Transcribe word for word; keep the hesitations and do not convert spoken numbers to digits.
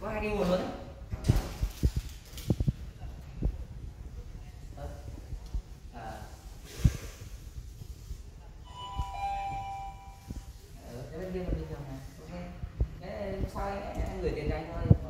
có hai cái nguồn luôn đấy. À. Ờ, cái bên kia mình bình thường này. Ok. Thế sao anh, anh gửi tiền cho anh thôi.